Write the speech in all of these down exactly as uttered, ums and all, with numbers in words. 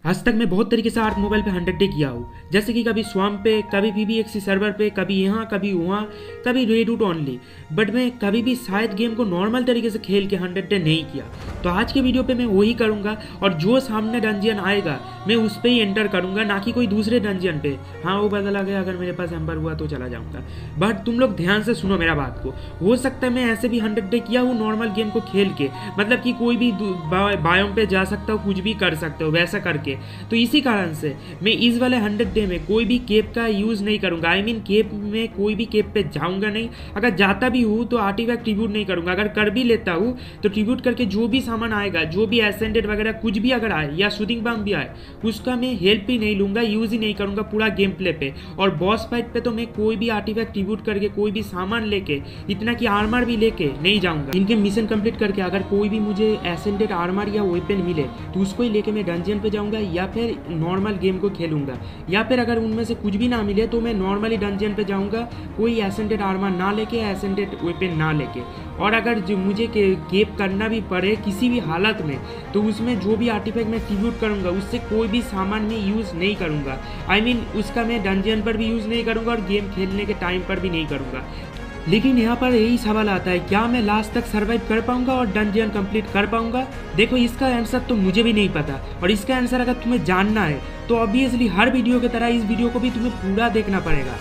आज तक मैं बहुत तरीके से आर्क मोबाइल पे हंड्रेड डे किया हूँ, जैसे कि कभी स्वाम पे, कभी पीबीएक्सी सर्वर पे, कभी यहाँ कभी वहाँ, कभी रेडूट ओनली। बट मैं कभी भी शायद गेम को नॉर्मल तरीके से खेल के हंड्रेड डे नहीं किया। तो आज के वीडियो पे मैं वही करूँगा और जो सामने डंजियन आएगा मैं उस पर ही एंटर करूँगा, ना कि कोई दूसरे डंजियन पे। हाँ वो बदला गया, अगर मेरे पास एम्बर हुआ तो चला जाऊँगा। बट तुम लोग ध्यान से सुनो मेरा बात को। हो सकता है मैं ऐसे भी हंड्रेड डे किया हूँ नॉर्मल गेम को खेल के, मतलब कि कोई भी बायोम पे जा सकता हो, कुछ भी कर सकते हो वैसा करके। तो इसी कारण से मैं इस वाले हंड्रेड डे में कोई भी केप का यूज़ नहीं करूंगा। आई मीन केप में कोई भी केप पे जाऊंगा नहीं। अगर जाता भी हूँ तो आर्टिफैक्ट ट्रिब्यूट नहीं करूंगा। अगर कर भी लेता हूँ तो ट्रिब्यूट करके जो भी सामान आएगा, जो भी एसेंडेड वगैरह कुछ भी अगर आए या शूटिंग बम भी आए, उसका मैं हेल्प ही नहीं लूंगा, यूज़ ही नहीं करूंगा पूरा गेम प्ले पे। और बॉस फाइट पे तो मैं कोई भी आर्टिफैक्ट ट्रिब्यूट करके, कोई भी सामान लेके, इतना कि आर्मर भी लेके नहीं जाऊंगा। इनके मिशन कंप्लीट करके अगर कोई भी मुझे एसेंडेड आर्मर या वेपन मिले तो उसको ही लेके मैं डंजियन पे जाऊंगा या फिर नॉर्मल गेम को खेलूंगा। या फिर अगर उनमें से कुछ भी ना मिले तो मैं नॉर्मली डंजियन पे जाऊंगा, कोई एसेंडेड आर्मर ना लेके, एसेंडेड वेपन ना लेके। और अगर जो मुझे के, केप करना भी पड़े किसी भी हालत में, तो उसमें जो भी आर्टिफैक्ट मैं ट्रिब्यूट करूंगा उससे कोई भी सामान में यूज़ नहीं करूंगा। आई मीन उसका मैं डंजियन पर भी यूज़ नहीं करूंगा और गेम खेलने के टाइम पर भी नहीं करूंगा। लेकिन यहाँ पर यही सवाल आता है, क्या मैं लास्ट तक सर्वाइव कर पाऊंगा और डंजियन कंप्लीट कर पाऊंगा? देखो इसका आंसर तो मुझे भी नहीं पता, और इसका आंसर अगर तुम्हें जानना है तो ऑब्वियसली हर वीडियो की तरह इस वीडियो को भी तुम्हें पूरा देखना पड़ेगा।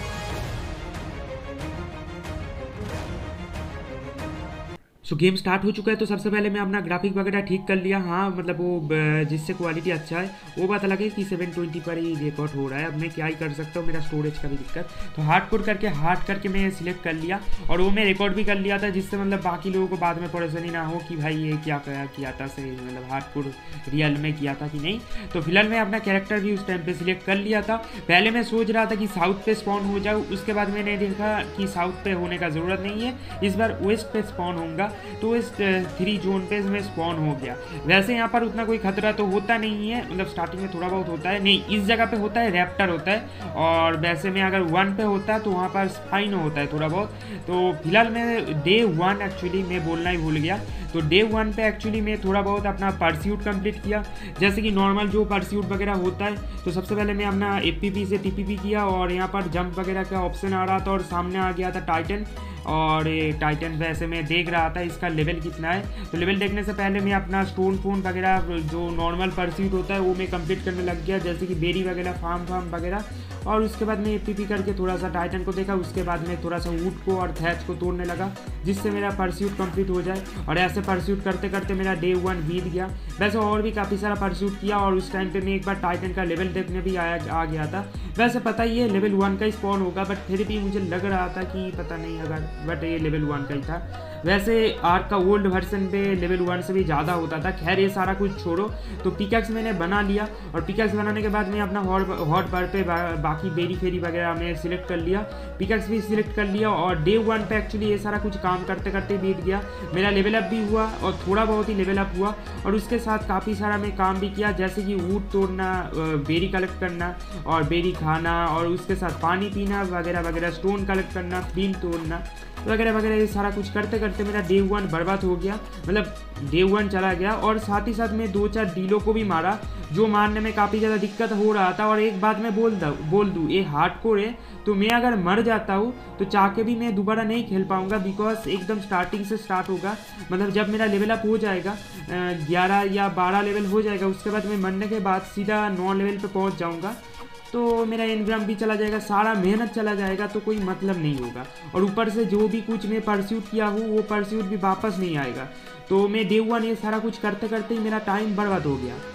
सो गेम स्टार्ट हो चुका है। तो सबसे पहले मैं अपना ग्राफिक वगैरह ठीक कर लिया। हाँ मतलब वो जिससे क्वालिटी अच्छा है वो बात अलग है कि सेवन ट्वेंटी पर ही रिकॉर्ड हो रहा है। अब मैं क्या ही कर सकता हूँ, मेरा स्टोरेज का भी दिक्कत। तो हार्ड कोड करके हार्ड करके मैं सिलेक्ट कर लिया और वो मैं रिकॉर्ड भी कर लिया था, जिससे मतलब बाकी लोगों को बाद में परेशानी ना हो कि भाई ये क्या किया था, सही मतलब हार्ड कोड रियल में किया था कि नहीं। तो फिलहाल मैं अपना कैरेक्टर भी उस टाइम पर सिलेक्ट कर लिया था। पहले मैं सोच रहा था कि साउथ पे स्पॉन हो जाऊँ, उसके बाद मैंने देखा कि साउथ पे होने का ज़रूरत नहीं है, इस बार वेस्ट पे स्पॉन होऊंगा। तो इस थ्री जोन पे में स्पॉन हो गया। वैसे यहाँ पर उतना कोई खतरा तो होता नहीं है, मतलब स्टार्टिंग में थोड़ा बहुत होता है, नहीं इस जगह पे होता है, रैप्टर होता है। और वैसे में अगर वन पे होता है तो वहाँ पर स्पाइनो होता है थोड़ा बहुत। तो फिलहाल मैं डे वन एक्चुअली मैं बोलना ही भूल गया। तो डे वन पे एक्चुअली मैं थोड़ा बहुत अपना परस्यूट कंप्लीट किया, जैसे कि नॉर्मल जो परस्यूट वगैरह होता है। तो सबसे पहले मैं अपना एपीपी से टीपीपी किया और यहाँ पर जंप वगैरह का ऑप्शन आ रहा था और सामने आ गया था टाइटन। और ये टाइटन वैसे मैं देख रहा था इसका लेवल कितना है। तो लेवल देखने से पहले मैं अपना स्टोन फोन वगैरह जो नॉर्मल परस्यूट होता है वो मैं कंप्लीट करने लग गया, जैसे कि बेरी वगैरह, फार्म फार्म वगैरह। और उसके बाद मैं एपीपी करके थोड़ा सा टाइटन को देखा, उसके बाद मैं थोड़ा सा वुड को और थैच को तोड़ने लगा, जिससे मेरा परस्यूट कंप्लीट हो जाए। और ऐसे परस्यूट करते करते मेरा डे वन बीत गया। वैसे और भी काफ़ी सारा परस्यूट किया और उस टाइम पे मैं एक बार टाइटन का लेवल देखने भी आया आ गया था। वैसे पता ही है लेवल वन का ही स्पॉन होगा, बट फिर भी मुझे लग रहा था कि पता नहीं अगर, बट ये लेवल वन का ही था। वैसे आर्क का ओल्ड वर्जन पे लेवल वन से भी ज़्यादा होता था। खैर ये सारा कुछ छोड़ो। तो पिकैक्स मैंने बना लिया और पिकैक्स बनाने के बाद मैं अपना हॉट हॉट बार पे बा, बाकी बेरी फेरी वगैरह मैं सिलेक्ट कर लिया, पिकैक्स भी सिलेक्ट कर लिया। और डे वन पे एक्चुअली ये सारा कुछ काम करते करते बीत गया। मेरा लेवल अप भी हुआ और थोड़ा बहुत ही लेवल अप हुआ, और उसके साथ काफ़ी सारा मैं काम भी किया, जैसे कि वुड तोड़ना, बेरी कलेक्ट करना और बेरी खाना, और उसके साथ पानी पीना वगैरह वगैरह, स्टोन कलेक्ट करना, बीम तोड़ना वगैरह वगैरह। ये सारा कुछ करते करते मेरा डे वन बर्बाद हो गया, मतलब डे वन चला गया। और साथ ही साथ मैं दो चार डीलों को भी मारा, जो मारने में काफ़ी ज़्यादा दिक्कत हो रहा था। और एक बात मैं बोल दूँ बोल दूँ ये हार्डकोर है, तो मैं अगर मर जाता हूँ तो चाह के भी मैं दोबारा नहीं खेल पाऊँगा, बिकॉज एकदम स्टार्टिंग से स्टार्ट होगा। मतलब जब मेरा लेवल अप हो जाएगा, ग्यारह या बारह लेवल हो जाएगा, उसके बाद मैं मरने के बाद सीधा नौ लेवल पर पहुँच जाऊँगा। तो मेरा एनग्राम भी चला जाएगा, सारा मेहनत चला जाएगा, तो कोई मतलब नहीं होगा। और ऊपर से जो भी कुछ मैं परस्यूट किया हूँ वो परस्यूट भी वापस नहीं आएगा। तो मैं डे वन ये सारा कुछ करते करते ही मेरा टाइम बर्बाद हो गया।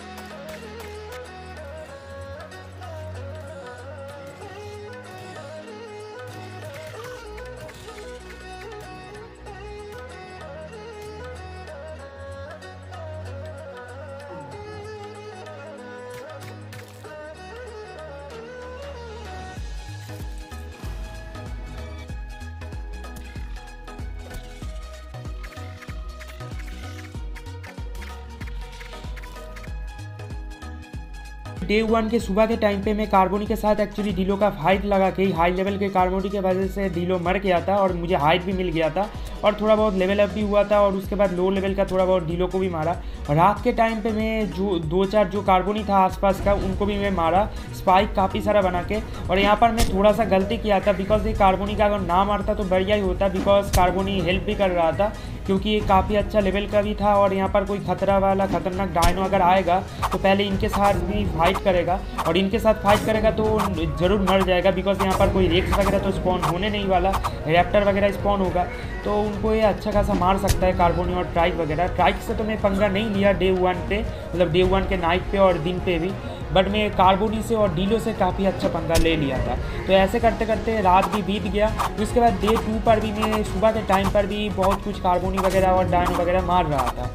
डे वन के सुबह के टाइम पे मैं कार्बोनी के साथ एक्चुअली डीलो का फाइट लगा के हाई लेवल के कार्बोनी की वजह से डीलो मर गया था और मुझे हाइट भी मिल गया था और थोड़ा बहुत लेवल अप भी हुआ था और उसके बाद लो लेवल का थोड़ा बहुत डीलो को भी मारा। रात के टाइम पे मैं जो दो चार जो कार्बोनी था आसपास का उनको भी मैं मारा स्पाइक काफ़ी सारा बना के। और यहाँ पर मैं थोड़ा सा गलती किया था बिकॉज ये कार्बोनी का अगर ना मारता तो बढ़िया ही होता बिकॉज कार्बोनी हेल्प भी कर रहा था क्योंकि ये काफ़ी अच्छा लेवल का भी था और यहाँ पर कोई खतरा वाला खतरनाक डायनो अगर आएगा तो पहले इनके साथ भी फाइट करेगा और इनके साथ फाइट करेगा तो ज़रूर मर जाएगा बिकॉज यहाँ पर कोई रेक्स वगैरह तो स्पॉन होने नहीं वाला, रैप्टर वगैरह स्पॉन होगा तो उनको ये अच्छा खासा मार सकता है कार्बोनी और ट्राइक वगैरह। ट्राइक से तो मैं पंगा नहीं लिया डे वन पे, मतलब डे वन के नाइट पे और दिन पे भी, बट मैं कार्बोनी से और डीलो से काफ़ी अच्छा पंगा ले लिया था। तो ऐसे करते करते रात भी बीत गया। उसके बाद डे टू पर भी मैं सुबह के टाइम पर भी बहुत कुछ कार्बोनी वगैरह और डायनो वगैरह मार रहा था।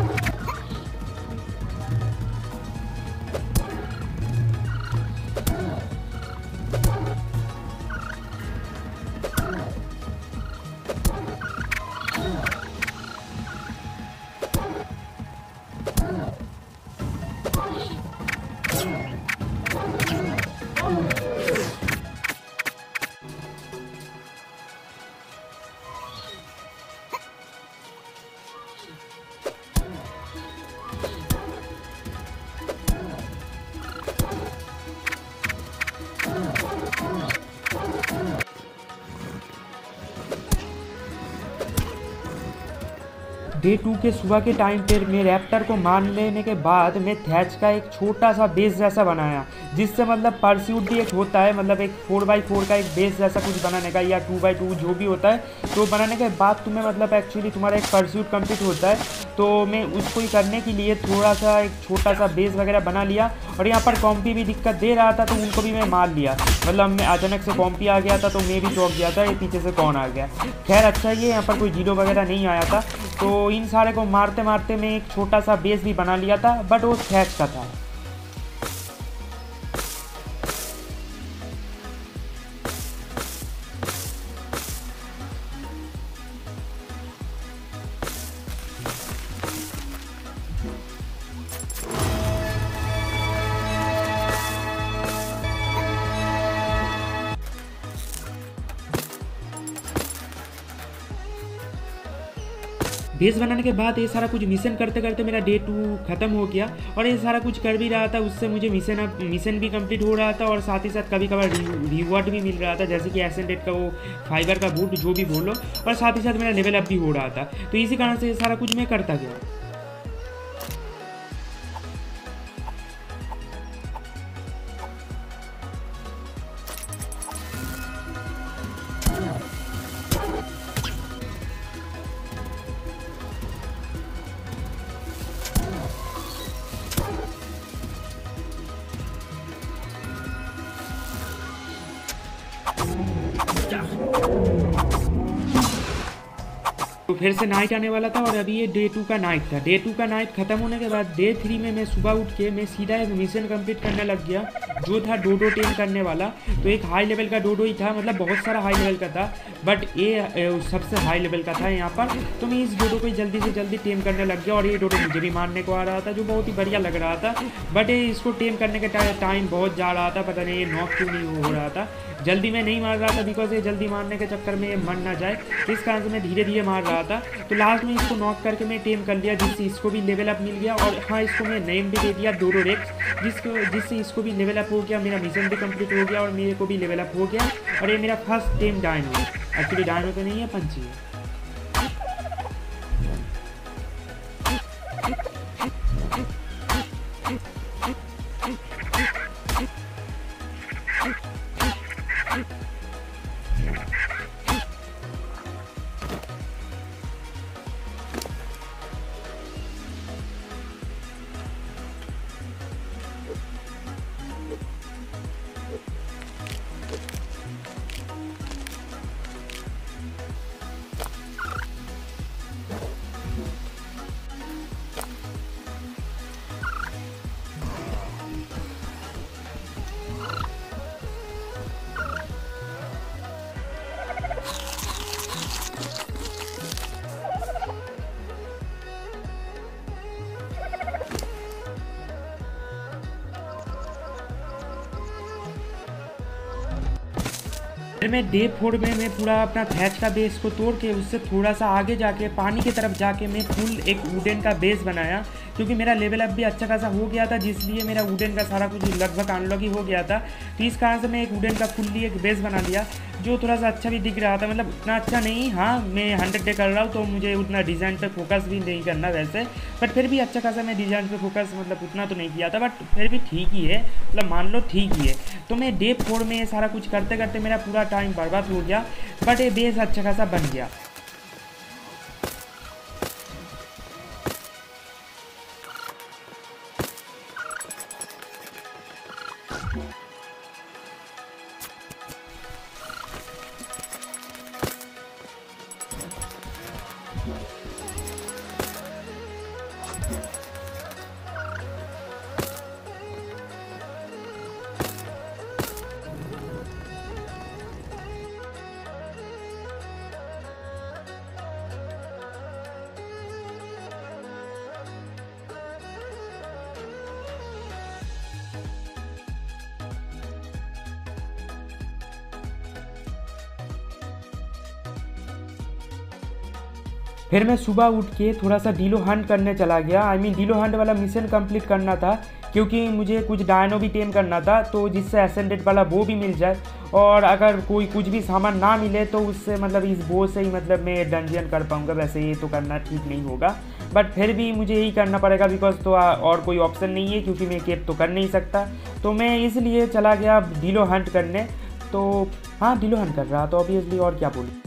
डे टू के सुबह के टाइम पर मैं रैप्टर को मार लेने के बाद मैं थैच का एक छोटा सा बेस जैसा बनाया जिससे मतलब परस्यूट भी एक होता है, मतलब एक फोर बाई फोर का एक बेस जैसा कुछ बनाने का या टू बाई टू जो भी होता है तो बनाने के बाद तुम्हें मतलब एक्चुअली तुम्हारा एक परस्यूट कंप्लीट होता है। तो मैं उसको ही करने के लिए थोड़ा सा एक छोटा सा बेस वगैरह बना लिया और यहाँ पर कॉम्पी भी दिक्कत दे रहा था तो उनको भी मैं मार लिया, मतलब मैं अचानक से कॉम्पी आ गया था तो मैं भी चौंक गया था ये पीछे से कौन आ गया। खैर अच्छा ही है यहाँ पर कोई जीरो वगैरह नहीं आया था तो इन सारे को मारते मारते मैं एक छोटा सा बेस भी बना लिया था बट वो थैच का था। बेस बनाने के बाद ये सारा कुछ मिशन करते करते मेरा डे टू ख़त्म हो गया और ये सारा कुछ कर भी रहा था उससे मुझे मिशन अब मिशन भी कंप्लीट हो रहा था और साथ ही साथ कभी कभार रिवॉर्ड भी मिल रहा था जैसे कि एसेंडेड का वो फाइबर का बूट जो भी बोलो, और साथ ही साथ मेरा लेवल अप भी हो रहा था। तो इसी कारण से ये सारा कुछ मैं करता गया। तो फिर से नाइट आने वाला था और अभी ये डे टू का नाइट था। डे टू का नाइट खत्म होने के बाद डे थ्री में मैं सुबह उठ के मैं सीधा एक मिशन कंप्लीट करने लग गया जो था डोडो टेम करने वाला। तो एक हाई लेवल का डोडो ही था, मतलब बहुत सारा हाई लेवल का था बट ये सबसे हाई लेवल का था यहाँ पर। तो मैं इस डोडो को जल्दी से जल्दी टेम करने लग गया और ये डोडो मुझे भी मारने को आ रहा था जो बहुत ही बढ़िया लग रहा था। बट इसको टेम करने के टाइम बहुत जा रहा था, पता नहीं ये नॉक क्यों नहीं हो रहा था। जल्दी मैं नहीं मार रहा था बिकॉज ये जल्दी मारने के चक्कर में ये मर ना जाए, इस कारण से मैं धीरे धीरे मार रहा था। तो लास्ट में इसको नॉक करके मैं टेम कर लिया जिससे इसको भी लेवल अप मिल गया। और हाँ, इसको मैं नेम भी दे दिया डोडो रेक्स जिसको जिससे इसको भी लेवल अप हो गया, मेरा मिशन भी कंप्लीट हो गया और मेरे को भी लेवल अप हो गया। और ये मेरा फर्स्ट टेम डायनो है, एक्चुअली डायनो तो नहीं है, पंछी है। फिर मैं डे फोर में मैं पूरा अपना थैच का बेस को तोड़ के उससे थोड़ा सा आगे जाके पानी की तरफ जाके मैं फुल एक वुडन का बेस बनाया, क्योंकि मेरा लेवल अप भी अच्छा खासा हो गया था, जिसलिए मेरा वुडन का सारा कुछ लगभग अनलॉक ही हो गया था। तो इस कारण से मैं एक वुडन का फुल्ली एक बेस बना लिया, जो थोड़ा सा अच्छा भी दिख रहा था, मतलब उतना अच्छा नहीं। हाँ, मैं हंड्रेड डे कर रहा हूँ तो मुझे उतना डिज़ाइन पे फोकस भी नहीं करना वैसे, बट फिर भी अच्छा खासा मैं डिज़ाइन पे फोकस मतलब उतना तो नहीं किया था, बट फिर भी ठीक ही है, मतलब मान लो ठीक ही है। तो मैं डे फोर में ये सारा कुछ करते करते मेरा पूरा टाइम बर्बाद हो गया, बट ये बेस अच्छा खासा बन गया। फिर मैं सुबह उठ के थोड़ा सा डीलो हंट करने चला गया। आई मीन डीलो हंट वाला मिशन कंप्लीट करना था, क्योंकि मुझे कुछ डायनो भी टेम करना था, तो जिससे एसेंडेड वाला वो भी मिल जाए, और अगर कोई कुछ भी सामान ना मिले तो उससे मतलब इस बो से ही मतलब मैं डंजियन कर पाऊँगा। वैसे ये तो करना ठीक नहीं होगा, बट फिर भी मुझे यही करना पड़ेगा, बिकॉज तो और कोई ऑप्शन नहीं है, क्योंकि मैं केप तो कर नहीं सकता। तो मैं इसलिए चला गया डीलो हंट करने। तो हाँ, डीलो हंट कर रहा तो ऑब्वियसली, और क्या बोलूँ।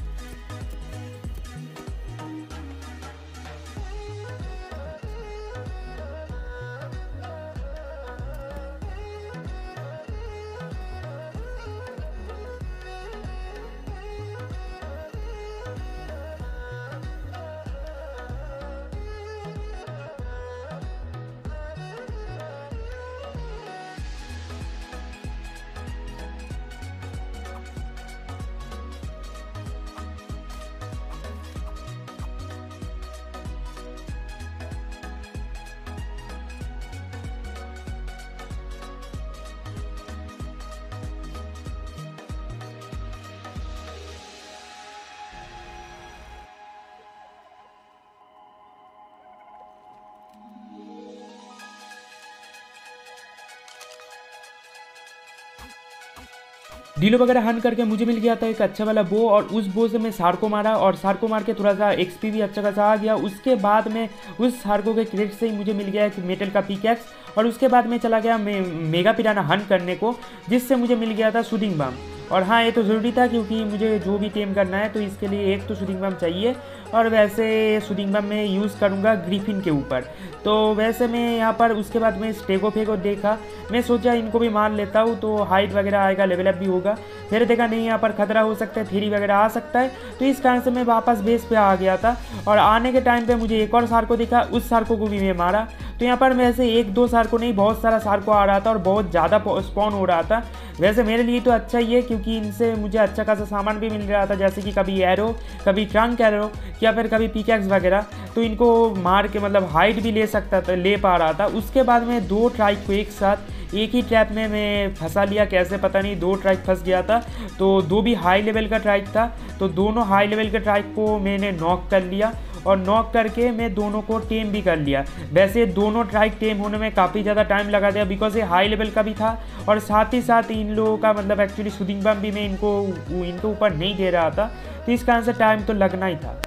डीलो वगैरह हन करके मुझे मिल गया था एक अच्छा वाला बो, और उस बो से मैं सार्को मारा, और सार्को मार के थोड़ा सा एक्सपी भी अच्छा खासा आ गया। उसके बाद में उस सार्को के क्रेट से ही मुझे मिल गया एक मेटल का पिकैक्स, और उसके बाद मैं चला गया मे, मेगा पिराना हन करने को, जिससे मुझे मिल गया था शूटिंग बम। और हाँ, ये तो ज़रूरी था, क्योंकि मुझे जो भी टेम करना है तो इसके लिए एक तो शूटिंग बम चाहिए, और वैसे शूटिंग बम मैं यूज़ करूँगा ग्रिफिन के ऊपर। तो वैसे मैं यहाँ पर उसके बाद मैं स्टेगो फेगो देखा, मैं सोचा इनको भी मार लेता हूँ तो हाइट वगैरह आएगा, लेवल अप भी होगा। फिर देखा नहीं, यहाँ पर खतरा हो सकता है, थ्री वगैरह आ सकता है, तो इस कारण से मैं वापस बेस पे आ गया था। और आने के टाइम पे मुझे एक और सार्को दिखा, उस सार्को को भी मैं मारा। तो यहाँ पर वैसे एक दो सार्को नहीं, बहुत सारा सार्को आ रहा था और बहुत ज़्यादा स्पॉन हो रहा था। वैसे मेरे लिए तो अच्छा ही है, क्योंकि इनसे मुझे अच्छा खासा सामान भी मिल रहा था, जैसे कि कभी एरो, कभी ट्रंक एरो, या फिर कभी पिकैक्स वगैरह। तो इनको मार के मतलब हाइट भी ले सकता था, ले पा रहा था। उसके बाद में दो ट्राइक को एक साथ एक ही ट्रैप में मैं फंसा लिया, कैसे पता नहीं, दो ट्राइक फंस गया था। तो दो भी हाई लेवल का ट्राइक था, तो दोनों हाई लेवल के ट्राइक को मैंने नॉक कर लिया, और नॉक करके मैं दोनों को टेम भी कर लिया। वैसे दोनों ट्राइक टेम होने में काफ़ी ज़्यादा टाइम लगा दिया, बिकॉज ये हाई लेवल का भी था, और साथ ही साथ इन लोगों का मतलब एक्चुअली शूटिंग बम भी मैं इनको इनके ऊपर नहीं दे रहा था, तो इस कारण से टाइम तो लगना ही था।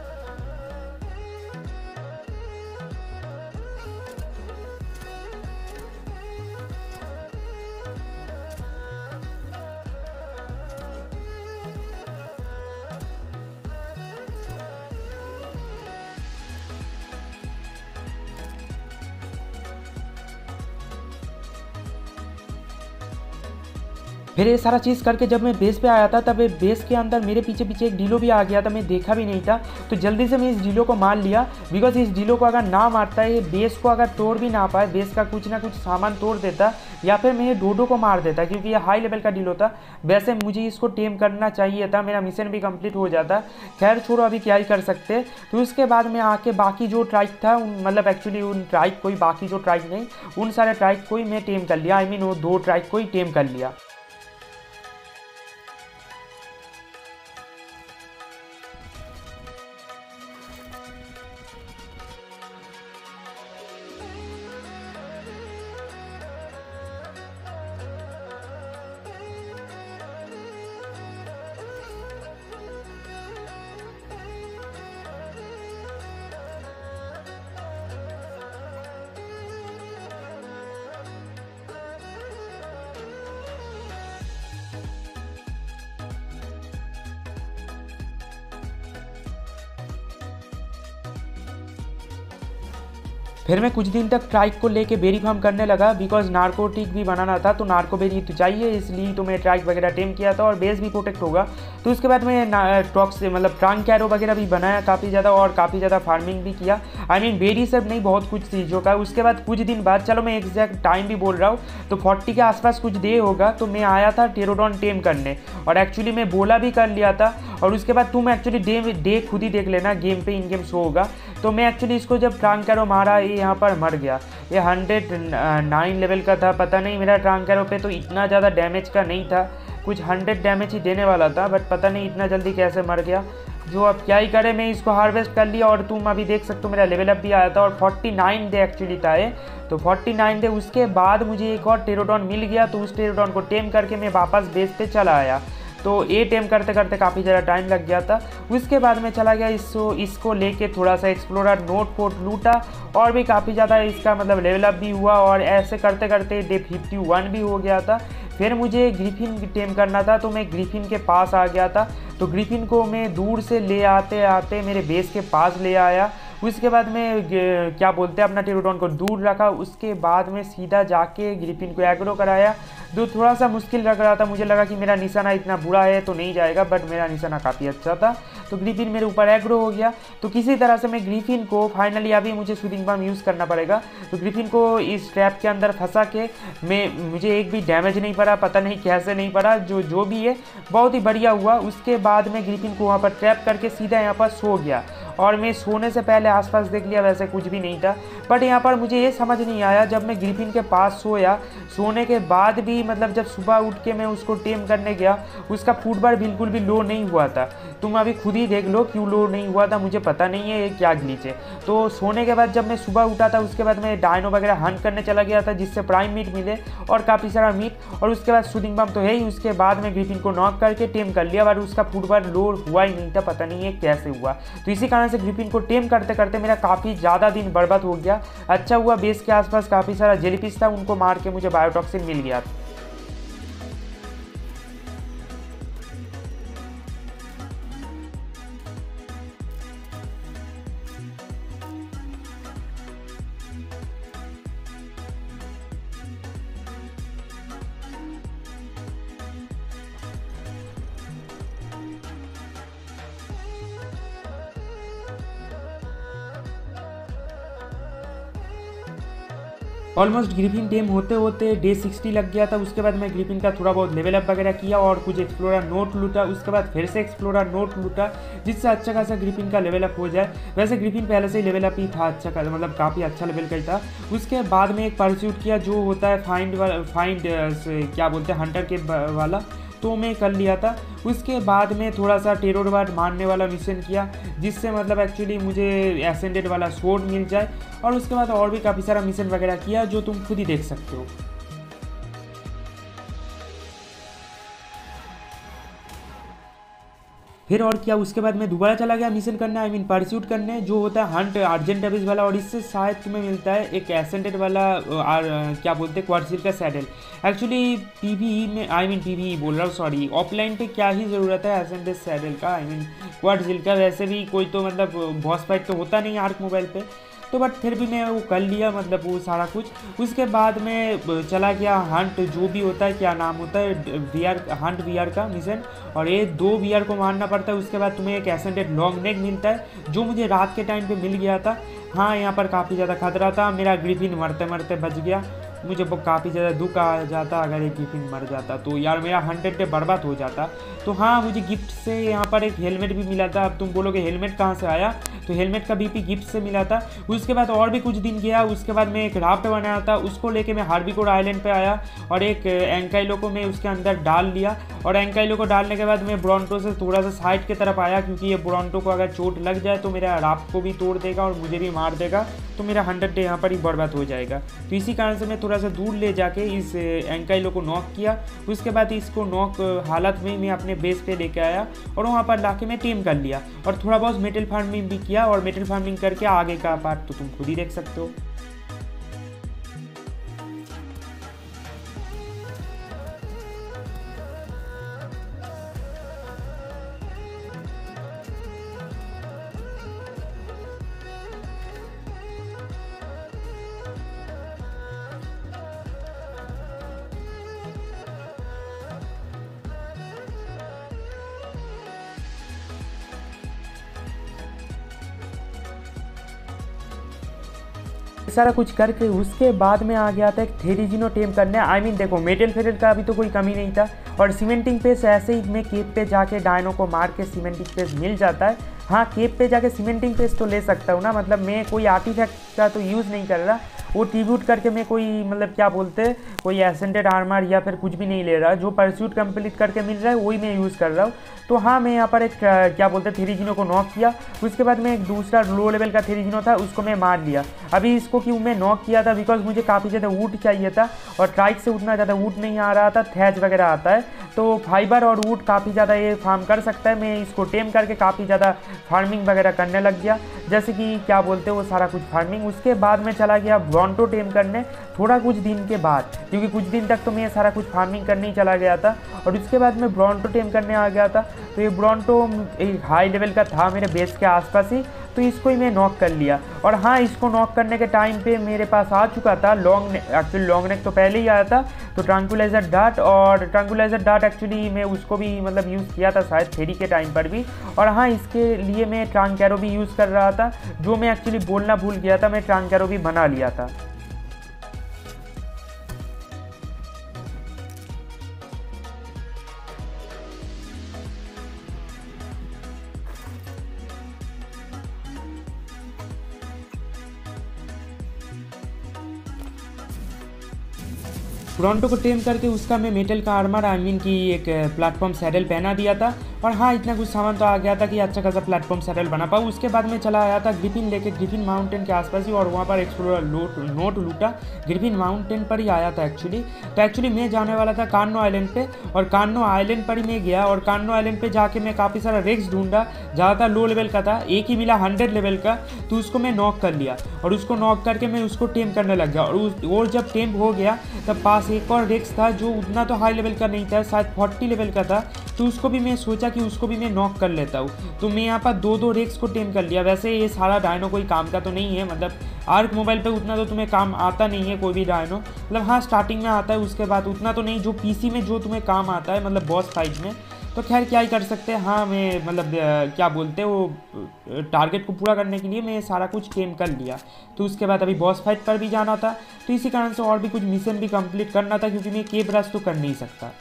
फिर ये सारा चीज़ करके जब मैं बेस पे आया था, तब बेस के अंदर मेरे पीछे पीछे एक डीलो भी आ गया था, मैं देखा भी नहीं था। तो जल्दी से मैं इस डीलो को मार लिया, बिकॉज इस डीलो को अगर ना मारता है, ये बेस को अगर तोड़ भी ना पाए, बेस का कुछ ना कुछ सामान तोड़ देता, या फिर मैं ये डोडो को मार देता, क्योंकि ये हाई लेवल का डीलो था। वैसे मुझे इसको टेम करना चाहिए था, मेरा मिशन भी कंप्लीट हो जाता। खैर छोड़ो, अभी क्या ही कर सकते। तो उसके बाद में आके बाकी जो ट्राइक था, मतलब एक्चुअली उन ट्राइक को ही, बाकी जो ट्राइक नहीं, उन सारे ट्राइक को ही मैं टेम कर लिया। आई मीन वो दो ट्राइक को ही टेम कर लिया। फिर मैं कुछ दिन तक ट्राइक को लेके बेरी फार्म करने लगा, बिकॉज नार्कोटिक भी बनाना था तो नार्को बेरी तो चाहिए, इसलिए तो मैं ट्राइक वगैरह टेम किया था और बेस भी प्रोटेक्ट होगा। तो उसके बाद मैं टॉक्स मतलब ट्रांक कैरो वगैरह भी बनाया काफ़ी ज़्यादा और काफ़ी ज़्यादा फार्मिंग भी किया। आई मीन बेरी सब नहीं, बहुत कुछ चीज़ों का। उसके बाद कुछ दिन बाद, चलो मैं एग्जैक्ट टाइम भी बोल रहा हूँ, तो फोर्टी के आसपास कुछ डे होगा, तो मैं आया था टेरोडॉन टेम करने और एक्चुअली मैं बोला भी कर लिया था। और उसके बाद तुम एक्चुअली डे डे खुद ही देख लेना, गेम पे इन गेम शो होगा। तो मैं एक्चुअली इसको जब ट्रांक कैरो मारा, ये यहाँ पर मर गया। ये हंड्रेड नाइन लेवल का था, पता नहीं मेरा ट्रांक कैरो पे तो इतना ज़्यादा डैमेज का नहीं था, कुछ हंड्रेड डैमेज ही देने वाला था, बट पता नहीं इतना जल्दी कैसे मर गया। जो अब क्या ही करे, मैं इसको हार्वेस्ट कर लिया और तुम अभी देख सकते हो मेरा लेवल अप भी आया था और फोर्टी नाइन डे एक्चुअली था ये। तो फोर्टी नाइन डे उसके बाद मुझे एक और टेरोडॉन मिल गया, तो उस टेरोडॉन को टेम करके मैं वापस बेस पे चला आया। तो ये टेम करते करते काफ़ी ज़्यादा टाइम लग गया था। उसके बाद मैं चला गया इसको इसको लेके थोड़ा सा एक्सप्लोरर नोट फोर्ट लूटा और भी काफ़ी ज़्यादा इसका मतलब लेवल अप भी हुआ और ऐसे करते करते डे फिफ्टी वन भी हो गया था। फिर मुझे ग्रिफिन टेम करना था, तो मैं ग्रिफिन के पास आ गया था। तो ग्रिफिन को मैं दूर से ले आते आते मेरे बेस के पास ले आया। उसके बाद में क्या बोलते हैं अपना टेरोडॉन को दूर रखा। उसके बाद में सीधा जाके ग्रिफिन को एग्रो कराया, जो थोड़ा सा मुश्किल लग रहा था। मुझे लगा कि मेरा निशाना इतना बुरा है तो नहीं जाएगा, बट मेरा निशाना काफ़ी अच्छा था, तो ग्रिफिन मेरे ऊपर एग्रो हो गया। तो किसी तरह से मैं ग्रिफिन को फाइनली, अभी मुझे शूटिंग बम यूज़ करना पड़ेगा, तो ग्रिफिन को इस ट्रैप के अंदर फंसा के मैं मुझे एक भी डैमेज नहीं पड़ा, पता नहीं कैसे नहीं पड़ा, जो जो भी है बहुत ही बढ़िया हुआ। उसके बाद मैं ग्रिफिन को वहाँ पर ट्रैप करके सीधा यहाँ पर सो गया और मैं सोने से पहले आसपास देख लिया, वैसे कुछ भी नहीं था। बट यहाँ पर मुझे ये समझ नहीं आया, जब मैं ग्रिफिन के पास सोया, सोने के बाद भी मतलब जब सुबह उठ के मैं उसको टेम करने गया, उसका फूड बार बिल्कुल भी लो नहीं हुआ था। तुम अभी खुद ही देख लो क्यों लो नहीं हुआ था, मुझे पता नहीं है ये क्या ग्लिच है। तो सोने के बाद जब मैं सुबह उठा था, उसके बाद मैं डायनो वगैरह हंट करने चला गया था, जिससे प्राइम मीट मिले और काफ़ी सारा मीट, और उसके बाद शूटिंग बम तो है ही। उसके बाद मैं ग्रिफिन को नॉक करके टेम कर लिया, बट उसका फूड बार लो हुआ ही नहीं था, पता नहीं है कैसे हुआ। तो इसी कारण से ग्रिफिन को टेम करते करते मेरा काफ़ी ज़्यादा दिन बर्बाद हो गया। अच्छा हुआ बेस के आसपास काफ़ी सारा जेलीफिश था, उनको मार के मुझे बायोटॉक्सिन मिल गया। ऑलमोस्ट ग्रिफिन टेम होते होते डे सिक्सटी लग गया था। उसके बाद मैं ग्रिफिन का थोड़ा बहुत लेवल अप वगैरह किया और कुछ एक्सप्लोरर नोट लूटा। उसके बाद फिर से एक्सप्लोरर नोट लूटा, जिससे अच्छा खासा ग्रिफिन का लेवल अप हो जाए। वैसे ग्रिफिन पहले से ही लेवल अप ही था, अच्छा का मतलब काफ़ी अच्छा लेवल का ही था। उसके बाद में एक परस्यूट किया जो होता है फाइंड फाइंड क्या बोलते हैं हंटर के वाला, तो मैं कर लिया था। उसके बाद में थोड़ा सा टेरोडॉन मारने वाला मिशन किया, जिससे मतलब एक्चुअली मुझे एसेंडेड वाला स्वॉर्ड मिल जाए। और उसके बाद और भी काफ़ी सारा मिशन वगैरह किया, जो तुम खुद ही देख सकते हो। फिर और क्या, उसके बाद मैं दोबारा चला गया मिशन करने, आई मीन परस्यूट करने, जो होता है हंट अर्जेंट अबिस वाला। और इससे शायद तुम्हें मिलता है एक एसेंडेड वाला और क्या बोलते हैं क्वार्टजिल का सैडल। एक्चुअली पीवीई में, आई मीन पीवीई बोल रहा हूँ सॉरी, ऑफलाइन पे क्या ही ज़रूरत है एसेंडेड सैडल का, आई मीन क्वार्टजिल का। वैसे भी कोई तो मतलब बॉस फाइट तो होता नहीं आर्क मोबाइल पे, तो बट फिर भी मैं वो कर लिया मतलब वो सारा कुछ। उसके बाद में चला गया हंट, जो भी होता है क्या नाम होता है वीआर, हंट वीआर का मिशन, और ये दो वीआर को मारना पड़ता है। उसके बाद तुम्हें एक एसेंडेड लॉन्ग नेक मिलता है, जो मुझे रात के टाइम पे मिल गया था। हाँ, यहाँ पर काफ़ी ज़्यादा खतरा था, मेरा ग्रिफिन मरते मरते बच गया। मुझे वो काफ़ी ज़्यादा दुख आ जाता अगर एक ग्रिफिन मर जाता, तो यार मेरा हंड्रेड डे बर्बाद हो जाता। तो हाँ, मुझे गिफ्ट से यहाँ पर एक हेलमेट भी मिला था। अब तुम बोलोगे हेलमेट कहाँ से आया, तो हेलमेट का बीपी गिफ्ट से मिला था। उसके बाद और भी कुछ दिन गया, उसके बाद मैं एक राफ्ट बनाया था, उसको लेके मैं हार्बिकोर आइलैंड पे आया और एक एंकाइलो को मैं उसके अंदर डाल लिया। और एंकाइलो को डालने के बाद मैं ब्रोंटो से थोड़ा सा साइड की तरफ आया, क्योंकि ये ब्रोंटो को अगर चोट लग जाए तो मेरा राफ्ट को भी तोड़ देगा और मुझे भी मार देगा, तो मेरा हंड्रेड डे यहाँ पर ही बर्बाद हो जाएगा। तो इसी कारण से मैं थोड़ा सा दूर ले जाके इस एंकाइलो को नॉक किया। उसके बाद इसको नॉक हालत में मैं अपने बेस पे लेके आया और वहाँ पर लाके मैं टीम कर लिया और थोड़ा बहुत मेटल फार्मिंग भी किया। और मेटल फार्मिंग करके आगे का पार्ट तो तुम खुद ही देख सकते हो। सारा कुछ करके उसके बाद में आ गया था एक थेरिजिनो टेम करने। आई मीन देखो मेटल फेरल का अभी तो कोई कमी नहीं था, और सीमेंटिंग पेस ऐसे ही मैं केप पे जाके डायनो को मार के सीमेंटिंग पेस मिल जाता है। हाँ, केप पे जाके सीमेंटिंग पेस तो ले सकता हूँ ना, मतलब मैं कोई आर्टिफैक्ट का तो यूज़ नहीं कर रहा, वो ट्रिब्यूट करके मैं कोई मतलब क्या बोलते हैं कोई एसेंडेड आर्मर या फिर कुछ भी नहीं ले रहा, जो परस्यूट कंप्लीट करके मिल रहा है वही मैं यूज़ कर रहा हूँ। तो हाँ, मैं यहाँ पर एक क्या बोलते हैं थेरिजिनो को नॉक किया, उसके बाद मैं एक दूसरा लो लेवल का थेरिजिनो था उसको मैं मार लिया। अभी इसको क्यों मैं नॉक किया था, बिकॉज मुझे काफ़ी ज़्यादा वुड चाहिए था और ट्राइक से उतना ज़्यादा वुड नहीं आ रहा था, थैच वगैरह आता है, तो फाइबर और वुड काफ़ी ज़्यादा ये फार्म कर सकता है। मैं इसको टेम करके काफ़ी ज़्यादा फार्मिंग वगैरह करने लग गया, जैसे कि क्या बोलते हैं वो सारा कुछ फार्मिंग। उसके बाद मैं चला गया ब्रॉन्टो टेम करने थोड़ा कुछ दिन के बाद, क्योंकि कुछ दिन तक तो मैं सारा कुछ फार्मिंग करने ही चला गया था, और उसके बाद मैं ब्रॉन्टो टेम करने आ गया था। तो ये ब्रॉन्टो एक हाई लेवल का था मेरे बेस के आसपास ही, तो इसको ही मैं नॉक कर लिया। और हाँ, इसको नॉक करने के टाइम पे मेरे पास आ चुका था long neck, actually long neck तो पहले ही आया था, तो ट्रैंक्विलाइजर डार्ट, और ट्रैंक्विलाइजर डार्ट एक्चुअली मैं उसको भी मतलब यूज़ किया था शायद थेरी के टाइम पर भी। और हाँ, इसके लिए मैं ट्रांकैरो भी यूज़ कर रहा था, जो मैं एक्चुअली बोलना भूल गया था, मैं ट्रांकैरो भी बना लिया था। ब्रॉन्टो को टेम करके उसका मैं मेटल का आर्मर आई मीन की एक प्लेटफॉर्म सैडल पहना दिया था, और हाँ, इतना कुछ सामान तो आ गया था कि अच्छा खासा प्लेटफॉर्म सैडल बना पाऊँ। उसके बाद मैं चला आया था ग्रिफिन लेके ग्रिफिन माउंटेन के आसपास ही, और वहाँ पर एक्सप्लोर नोट लूटा। ग्रिफिन माउंटेन पर ही आया था एक्चुअली, तो एक्चुअली मैं जाने वाला था कार्नो आइलैंड पे, और कार्नो आइलैंड पर ही मैं गया, और कार्नो आइलैंड पे जाके मैं काफ़ी सारा रेक्स ढूंढा, ज़्यादातर लो लेवल का था, एक ही मिला हंड्रेड लेवल का, तो उसको मैं नॉक कर लिया, और उसको नॉक करके मैं उसको टेम करने लग गया। और उस और जब टेम हो गया तब पास एक और रेक्स था जो उतना तो हाई लेवल का नहीं था, शायद फोर्टी लेवल का था, तो उसको भी मैं सोचा कि उसको भी मैं नॉक कर लेता हूँ। तो मैं यहाँ पर दो दो रेक्स को टेम कर लिया। वैसे ये सारा डायनो कोई काम का तो नहीं है, मतलब आर्क मोबाइल पे उतना तो तुम्हें काम आता नहीं है कोई भी डायनो, मतलब हाँ स्टार्टिंग में आता है, उसके बाद उतना तो नहीं जो पीसी में जो तुम्हें काम आता है मतलब बॉस फाइट में। तो खैर क्या ही कर सकते हैं। हाँ, मैं मतलब क्या बोलते हैं वो टारगेट को पूरा करने के लिए मैं सारा कुछ टेम कर लिया। तो उसके बाद अभी बॉस फाइट पर भी जाना था, तो इसी कारण से और भी कुछ मिशन भी कंप्लीट करना था, क्योंकि मैं केप रश तो कर नहीं सकता।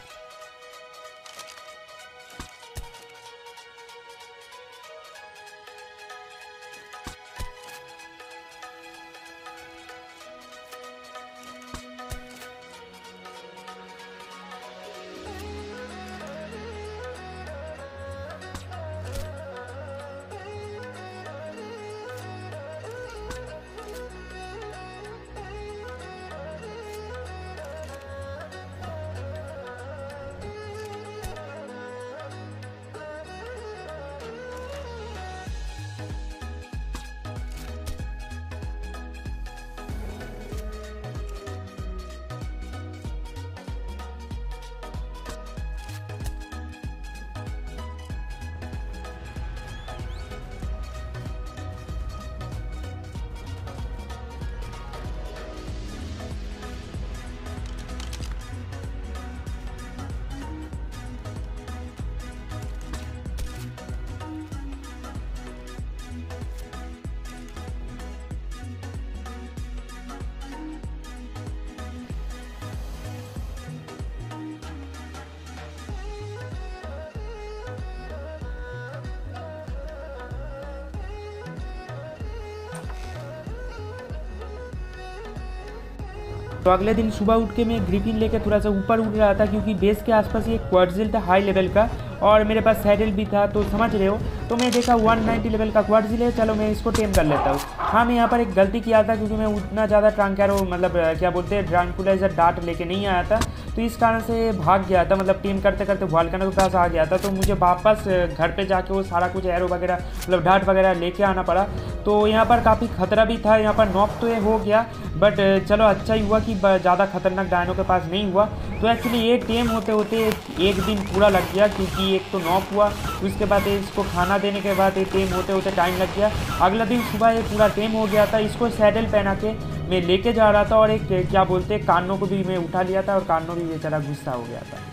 तो अगले दिन सुबह उठ के मैं ग्रिफिन लेके थोड़ा सा ऊपर उठ रहा था, क्योंकि बेस के आसपास ही एक क्वार्टजिल था हाई लेवल का, और मेरे पास सैडल भी था, तो समझ रहे हो। तो मैं देखा वन नाइंटी लेवल का क्वार्टजिल है, चलो मैं इसको टेम कर लेता हूँ। हाँ, मैं यहाँ पर एक गलती किया था, क्योंकि मैं उतना ज़्यादा ट्रांकैरो मतलब क्या बोलते हैं ट्रैंक्विलाइजर डार्ट लेके नहीं आया था, तो इस कारण से भाग गया था, मतलब टीम करते करते वॉल्केनो के पास आ गया था। तो मुझे वापस घर पे जाके वो सारा कुछ एरो वगैरह मतलब डार्ट वगैरह लेके आना पड़ा। तो यहाँ पर काफ़ी खतरा भी था, यहाँ पर नॉक तो ये हो गया, बट चलो अच्छा ही हुआ कि ज़्यादा खतरनाक डायनो के पास नहीं हुआ। तो एक्चुअली ये टेम होते होते एक दिन पूरा लग गया, क्योंकि एक तो नॉक हुआ, उसके बाद इसको खाना देने के बाद ये टेम होते होते टाइम लग गया। अगला दिन सुबह ये पूरा टेम हो गया था। इसको सैडल पहना के मैं लेके जा रहा था, और एक क्या बोलते हैं कानों को भी मैं उठा लिया था, और कानों भी बेचारा गुस्सा हो गया था।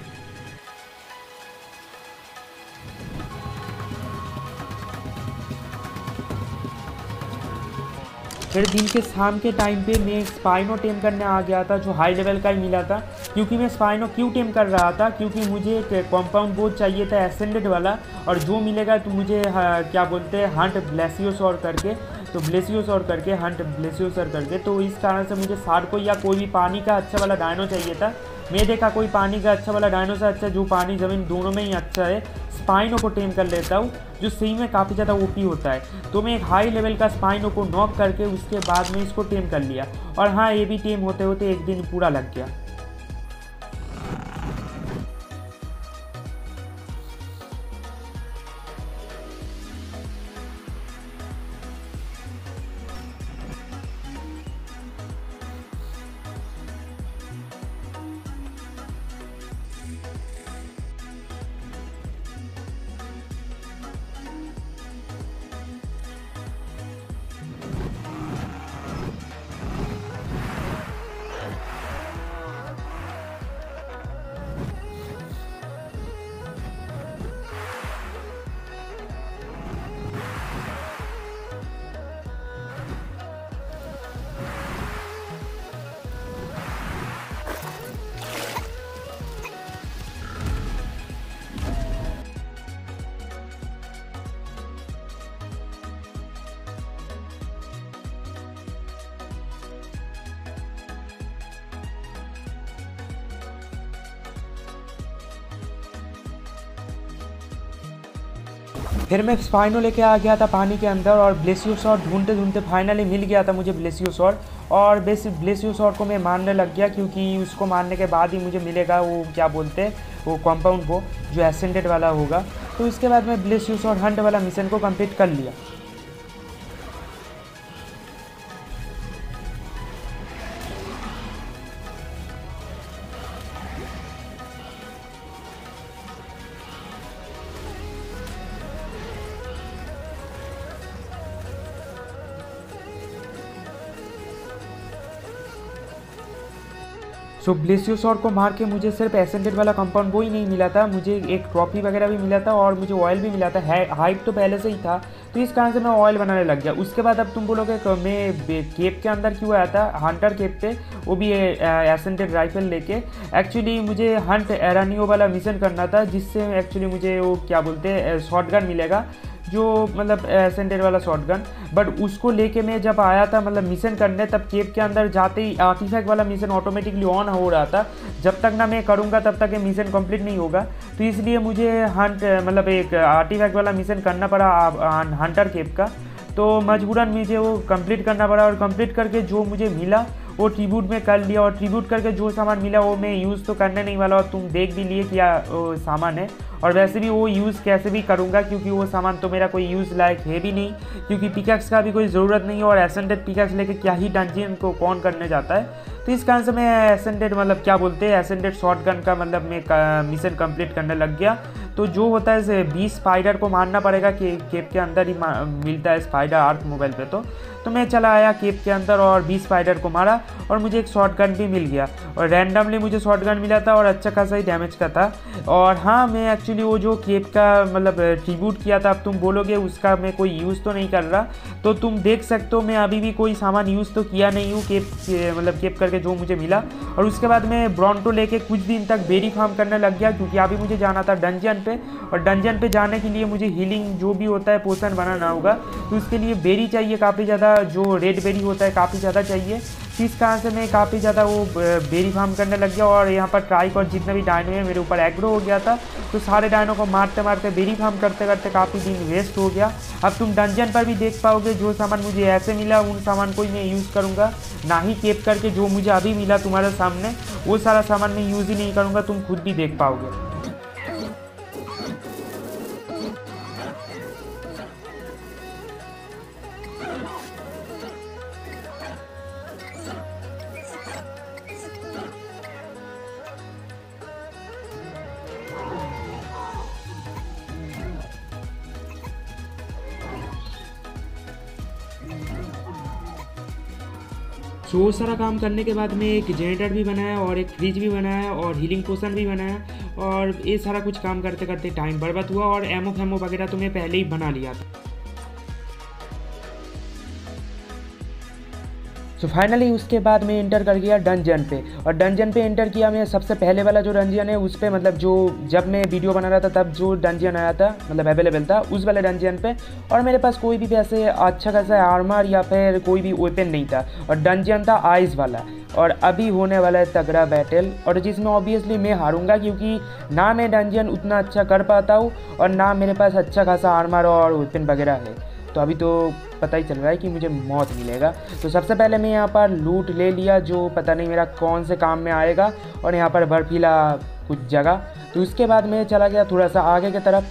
फिर दिन के शाम के टाइम पे मैं स्पाइनो टेम करने आ गया था, जो हाई लेवल का ही मिला था। क्योंकि मैं स्पाइनो क्यों टेम कर रहा था, क्योंकि मुझे एक कॉम्पाउंड बोर्ड चाहिए था एसेंडेड वाला, और जो मिलेगा तो मुझे हाँ, क्या बोलते हैं हंट ब्लेसियोसॉर करके, तो ब्लेसियोसॉर करके हंट ब्लेसियोसॉर करके, तो इस कारण से मुझे शार्को या कोई भी पानी का अच्छा वाला डायनो चाहिए था। मैं देखा कोई पानी का अच्छा वाला डायनो से अच्छा, जो पानी ज़मीन दोनों में ही अच्छा है, स्पाइनो को टेम कर लेता हूँ, जो सही में काफ़ी ज़्यादा ओपी होता है। तो मैं एक हाई लेवल का स्पाइनो को नॉक करके उसके बाद में इसको टेम कर लिया, और हाँ ये भी टेम होते होते एक दिन पूरा लग गया। फिर मैं स्पाइनो लेके आ गया था पानी के अंदर, और ब्लेसियोसॉर ढूंढते ढूंढते फाइनली मिल गया था मुझे ब्लेसियोसॉर, और बेस ब्लेसियोसॉर को मैं मारने लग गया, क्योंकि उसको मारने के बाद ही मुझे मिलेगा वो क्या बोलते हैं वो कॉम्पाउंड वो जो एसेंडेड वाला होगा। तो इसके बाद मैं ब्लेसियोसॉर हंट वाला मिशन को कंप्लीट कर लिया। सो ब्लेसियोसॉर को मार के मुझे सिर्फ एसेंडेड वाला कंपाउंड वो ही नहीं मिला था, मुझे एक ट्रॉफी वगैरह भी मिला था, और मुझे ऑयल भी मिला था। हाइप तो पहले से ही था, तो इस कारण से मैं ऑयल बनाने लग गया। उसके बाद अब तुम बोलोगे मैं केप के अंदर क्यों आया था, हंटर केप पे, वो भी एसेंडेड राइफल लेके। एक्चुअली मुझे हंट एरानियो वाला मिशन करना था, जिससे एक्चुअली मुझे वो क्या बोलते हैं शॉटगन मिलेगा, जो मतलब एसेंडेड वाला शॉटगन। बट उसको लेके मैं जब आया था मतलब मिशन करने, तब केप के अंदर जाते ही आर्टिफैक्ट वाला मिशन ऑटोमेटिकली ऑन हो रहा था। जब तक ना मैं करूँगा तब तक ये मिशन कंप्लीट नहीं होगा, तो इसलिए मुझे हंट मतलब एक आर्टिफैक्ट वाला मिशन करना पड़ा हंटर केप का। तो मजबूरन मुझे वो कंप्लीट करना पड़ा, और कंप्लीट करके जो मुझे मिला वो ट्रिब्यूट में कर लिया, और ट्रिब्यूट करके जो सामान मिला वो मैं यूज़ तो करने नहीं वाला, और तुम देख भी लिए क्या सामान है। और वैसे भी वो यूज़ कैसे भी करूँगा, क्योंकि वो सामान तो मेरा कोई यूज़ लायक है भी नहीं, क्योंकि पिकैक्स का भी कोई ज़रूरत नहीं है, और एसेंडेड पिकैक्स लेके क्या ही डंजियन को कौन करने जाता है। तो इस कारण से मैं एसेंडेड मतलब क्या बोलते हैं एसेंडेड शॉटगन का मतलब मैं मिशन कंप्लीट करने लग गया। तो जो होता है बीस स्पाइडर को मारना पड़ेगा, कि केप के अंदर ही मिलता है स्पाइडर आर्थ मोबाइल पे। तो तो मैं चला आया केप के अंदर और बीस स्पाइडर को मारा, और मुझे एक शॉटगन भी मिल गया, और रैंडमली मुझे शॉटगन मिला था, और अच्छा खासा ही डैमेज का था। और हाँ, मैं एक्चुअली वो जो केप का मतलब ट्रिब्यूट किया था, अब तुम बोलोगे उसका मैं कोई यूज़ तो नहीं कर रहा, तो तुम देख सकते हो मैं अभी भी कोई सामान यूज़ तो किया नहीं हूँ केप मतलब केप करके जो मुझे मिला। और उसके बाद मैं ब्रॉन्टो लेके कुछ दिन तक बेरी फार्म करने लग गया, क्योंकि अभी मुझे जाना था डंजन पे, और डंजन पे जाने के लिए मुझे हीलिंग जो भी होता है पोशन बनाना होगा, तो उसके लिए बेरी चाहिए काफ़ी ज़्यादा, जो रेड बेरी होता है काफ़ी ज़्यादा चाहिए। इस कारण से मैं काफ़ी ज़्यादा वो बेरी फार्म करने लग गया, और यहाँ पर ट्राइक और जितने भी डायनो है मेरे ऊपर एग्रो हो गया था, तो सारे डायनो को मारते मारते बेरी फार्म करते करते काफ़ी दिन वेस्ट हो गया। अब तुम डंजन पर भी देख पाओगे जो सामान मुझे ऐसे मिला उन सामान को ही मैं यूज़ करूँगा, ना ही केप करके जो मुझे अभी मिला तुम्हारे सामने वो सारा सामान मैं यूज़ ही नहीं करूँगा, तुम खुद भी देख पाओगे। सो वो सारा काम करने के बाद मैं एक जनरेटर भी बनाया, और एक फ्रिज भी बनाया, और हीलिंग पोशन भी बनाया, और ये सारा कुछ काम करते करते टाइम बर्बाद हुआ, और एमओ फैमो वगैरह तो मैं पहले ही बना लिया था। सो फाइनली उसके बाद मैं इंटर कर गया डंजन पे, और डंजन पे इंटर किया मैं। सबसे पहले वाला जो डंजन है उस पर, मतलब जो जब मैं वीडियो बना रहा था तब जो डंजन आया था, मतलब अवेलेबल था उस वाले डंजन पे, और मेरे पास कोई भी वैसे अच्छा खासा आर्मर या फिर कोई भी वेपन नहीं था, और डंजन था आइस वाला। और अभी होने वाला है तगड़ा बैटल, और जिसमें ऑब्वियसली मैं हारूंगा, क्योंकि ना मैं डंजन उतना अच्छा कर पाता हूँ और ना मेरे पास अच्छा खासा आर्मर और वेपन वगैरह है। तो अभी तो पता ही चल रहा है कि मुझे मौत मिलेगा। तो सबसे पहले मैं यहाँ पर लूट ले लिया, जो पता नहीं मेरा कौन से काम में आएगा, और यहाँ पर बर्फीला कुछ जगह। तो उसके बाद मैं चला गया थोड़ा सा आगे की तरफ।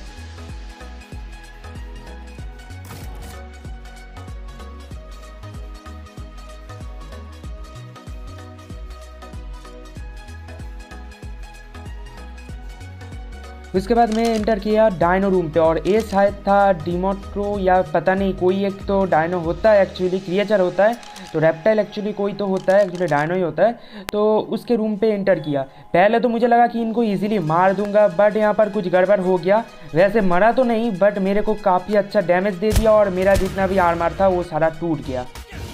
उसके बाद मैं एंटर किया डायनो रूम पे, और ये शायद था डिमोट्रो या पता नहीं, कोई एक तो डायनो होता है, एक्चुअली क्रिएचर होता है। तो रेप्टाइल एक्चुअली कोई तो होता है, एक्चुअली डायनो ही होता है। तो उसके रूम पे एंटर किया। पहले तो मुझे लगा कि इनको इजीली मार दूंगा, बट यहाँ पर कुछ गड़बड़ हो गया। वैसे मरा तो नहीं, बट मेरे को काफ़ी अच्छा डैमेज दे दिया, और मेरा जितना भी आर्मर था वो सारा टूट गया।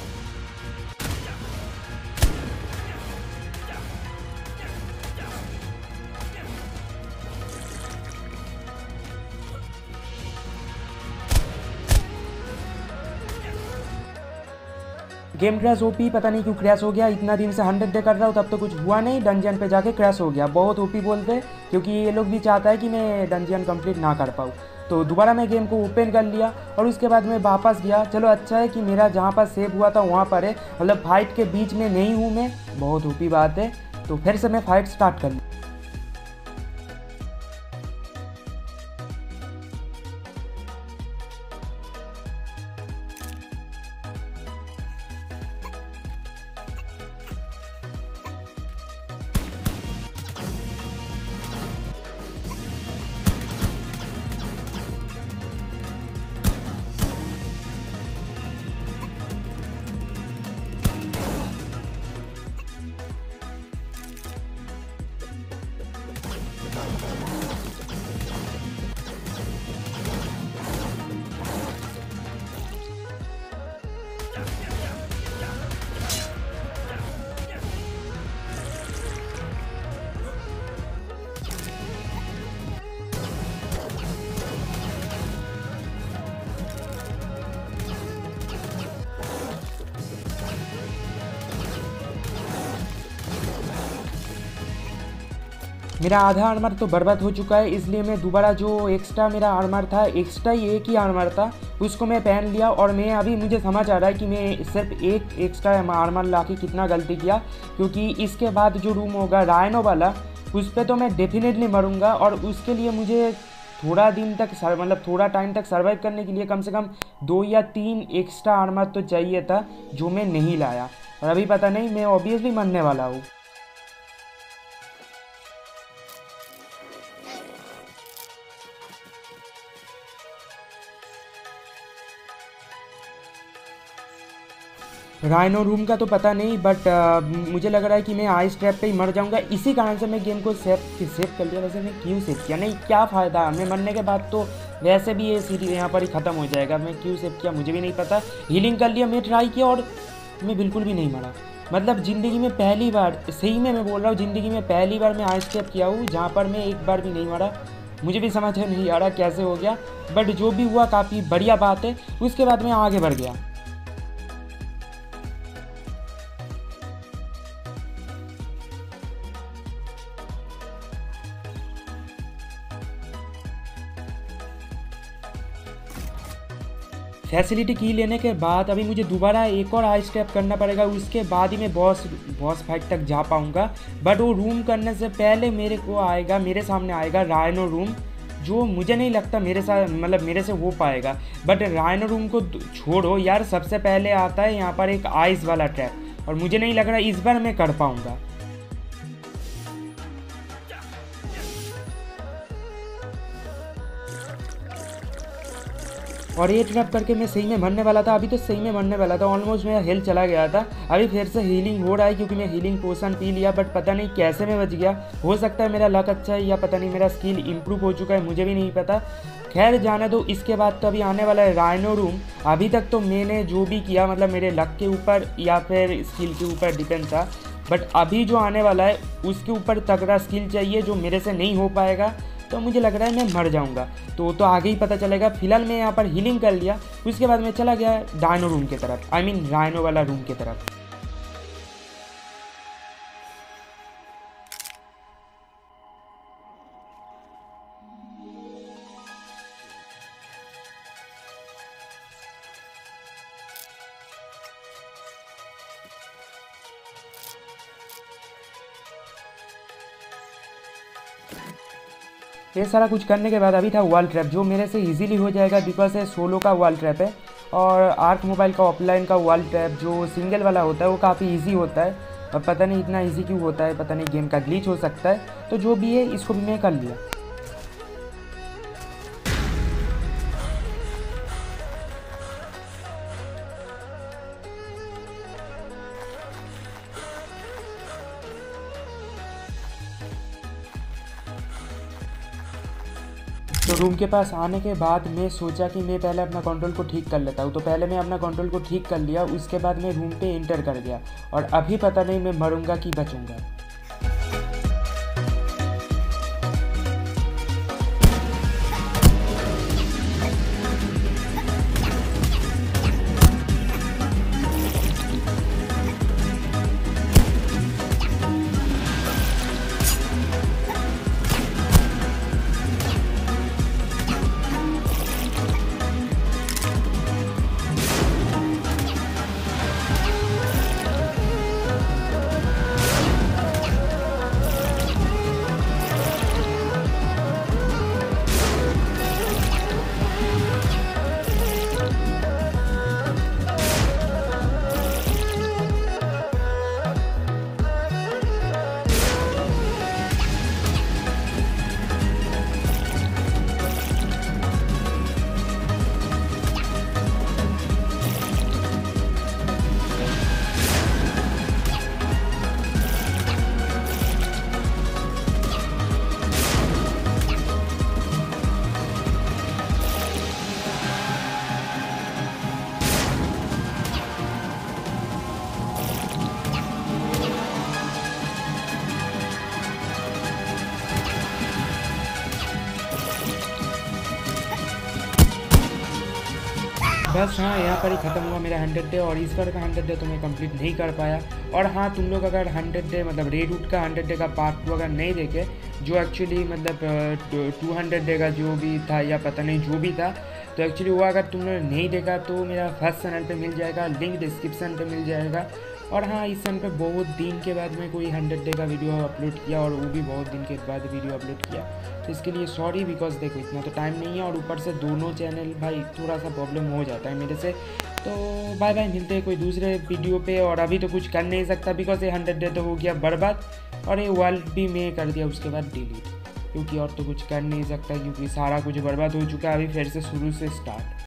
गेम क्रैश ओपी, पता नहीं क्यों क्रैश हो गया। इतना दिन से हंड्रेड डे कर रहा हूँ तब तो कुछ हुआ नहीं, डंजन पे जाके क्रैश हो गया। बहुत ओपी बोलते, क्योंकि ये लोग भी चाहता है कि मैं डंजन कंप्लीट ना कर पाऊँ। तो दोबारा मैं गेम को ओपन कर लिया, और उसके बाद मैं वापस गया। चलो अच्छा है कि मेरा जहाँ पर सेव हुआ था वहाँ पर है, मतलब फाइट के बीच में नहीं हूँ मैं, बहुत ओपी बात है। तो फिर से मैं फाइट स्टार्ट कर ली। मेरा आधा आर्मर तो बर्बाद हो चुका है, इसलिए मैं दोबारा जो एक्स्ट्रा मेरा आर्मर था, एक्स्ट्रा ही एक ही आर्मर था, उसको मैं पहन लिया। और मैं अभी मुझे समझ आ रहा है कि मैं सिर्फ एक एक्स्ट्रा आर्मर ला के कितना गलती किया, क्योंकि इसके बाद जो रूम होगा राइनो वाला, उस पर तो मैं डेफिनेटली मरूंगा। और उसके लिए मुझे थोड़ा दिन तक मतलब थोड़ा टाइम तक सर्वाइव करने के लिए कम से कम दो या तीन एक्स्ट्रा आर्मर तो चाहिए था, जो मैं नहीं लाया। और अभी पता नहीं, मैं ऑब्वियसली मरने वाला हूँ। राइनो रूम का तो पता नहीं, बट आ, मुझे लग रहा है कि मैं आइस ट्रैप पे ही मर जाऊंगा। इसी कारण से मैं गेम को सेव सेव कर लिया। वैसे मैं क्यों सेव किया, नहीं क्या फ़ायदा, मैं मरने के बाद तो वैसे भी ये सीरीज यहाँ पर ही ख़त्म हो जाएगा। मैं क्यों सेव किया मुझे भी नहीं पता। हीलिंग कर लिया, मैं ट्राई किया और मैं बिल्कुल भी नहीं मरा। मतलब ज़िंदगी में पहली बार, सही में मैं बोल रहा हूँ, ज़िंदगी में पहली बार मैं आइस ट्रैप किया हूँ जहाँ पर मैं एक बार भी नहीं मरा। मुझे भी समझ नहीं आ रहा कैसे हो गया, बट जो भी हुआ काफ़ी बढ़िया बात है। उसके बाद मैं आगे बढ़ गया। फैसिलिटी की लेने के बाद अभी मुझे दोबारा एक और आइस स्टेप करना पड़ेगा, उसके बाद ही मैं बॉस बॉस फाइट तक जा पाऊँगा। बट वो रूम करने से पहले मेरे को आएगा, मेरे सामने आएगा राइनो रूम, जो मुझे नहीं लगता मेरे साथ मतलब मेरे से हो पाएगा। बट राइनो रूम को छोड़ो यार, सबसे पहले आता है यहाँ पर एक आइस वाला ट्रैप, और मुझे नहीं लग रहा इस बार मैं कर पाऊँगा। और ये ट्रैप करके मैं सही में मरने वाला था, अभी तो सही में मरने वाला था, ऑलमोस्ट मेरा हेल्थ चला गया था। अभी फिर से हीलिंग हो रहा है क्योंकि मैं हीलिंग पोशन पी लिया, बट पता नहीं कैसे मैं बच गया। हो सकता है मेरा लक अच्छा है या पता नहीं मेरा स्किल इंप्रूव हो चुका है, मुझे भी नहीं पता। खैर जाने दो, इसके बाद तो अभी आने वाला है राइनो रूम। अभी तक तो मैंने जो भी किया मतलब मेरे लक के ऊपर या फिर स्किल के ऊपर डिपेंड था, बट अभी जो आने वाला है उसके ऊपर तगड़ा स्किल चाहिए जो मेरे से नहीं हो पाएगा। तो मुझे लग रहा है मैं मर जाऊंगा, तो तो आगे ही पता चलेगा। फिलहाल मैं यहाँ पर हीलिंग कर लिया, उसके बाद मैं चला गया डायनो रूम की तरफ, आई मीन राइनो वाला रूम की तरफ। ये सारा कुछ करने के बाद अभी था वॉल ट्रैप, जो मेरे से इजीली हो जाएगा बिकॉज ये सोलो का वॉल ट्रैप है। और आर्क मोबाइल का ऑफलाइन का वॉल ट्रैप जो सिंगल वाला होता है वो काफ़ी इजी होता है, और पता नहीं इतना इजी क्यों होता है, पता नहीं गेम का ग्लिच हो सकता है। तो जो भी है इसको भी मैं कर लिया। तो रूम के पास आने के बाद मैं सोचा कि मैं पहले अपना कंट्रोल को ठीक कर लेता हूँ, तो पहले मैं अपना कंट्रोल को ठीक कर लिया, उसके बाद मैं रूम पे एंटर कर गया। और अभी पता नहीं मैं मरूंगा कि बचूंगा। बस हाँ, यहाँ पर ही ख़त्म हुआ मेरा हंड्रेड डे, और इस बार का हंड्रेड डे तो मैं कंप्लीट नहीं कर पाया। और हाँ, तुम लोग अगर हंड्रेड डे मतलब रेडवुड का हंड्रेड डे का पार्ट टू अगर नहीं देखे, जो एक्चुअली मतलब टू हंड्रेड डे का जो भी था या पता नहीं जो भी था, तो एक्चुअली वो अगर तुमने नहीं देखा तो मेरा फर्स्ट चैनल पे मिल जाएगा, लिंक डिस्क्रिप्शन पे मिल जाएगा। और हाँ, इस चैनल पे बहुत दिन के बाद मैं कोई हंड्रेड डे का वीडियो अपलोड किया, और वो भी बहुत दिन के बाद वीडियो अपलोड किया, तो इसके लिए सॉरी। बिकॉज देखो इतना तो टाइम नहीं है, और ऊपर से दोनों चैनल भाई थोड़ा सा प्रॉब्लम हो जाता है मेरे से। तो बाय बाय, मिलते हैं कोई दूसरे वीडियो पे। और अभी तो कुछ कर नहीं सकता बिकॉज ये हंड्रेड डे तो हो गया बर्बाद, और ये वर्ल्ड भी मैं कर दिया उसके बाद डिलीट, क्योंकि और तो कुछ कर नहीं सकता क्योंकि सारा कुछ बर्बाद हो चुका है। अभी फिर से शुरू से स्टार्ट।